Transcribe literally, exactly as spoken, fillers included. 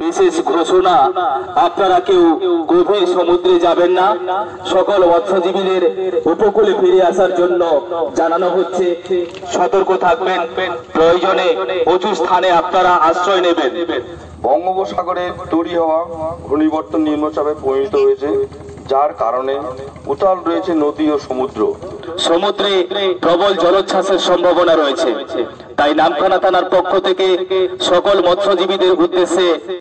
বিশেষ ঘোষণা, আপনারা কেউ গভীর সমুদ্রে যাবেন না। সকল মৎস্যজীবীদের উপকূলে ফিরে আসার জন্য জানানো হচ্ছে। সতর্ক থাকবেন, প্রয়োজনে উঁচু স্থানে আপনারা আশ্রয় নেবেন। বঙ্গোপসাগরে তৈরি হওয়া ঘূর্ণিবর্তন নিম্নচাপে পরিণত হয়েছে, যার কারণে উতাল রয়েছে নদী ও সমুদ্র। সমুদ্রে প্রবল জলোচ্ছ্বাসের সম্ভাবনা রয়েছে। তাই নামখানা থানার পক্ষ থেকে সকল মৎস্যজীবীদের উদ্দেশ্যে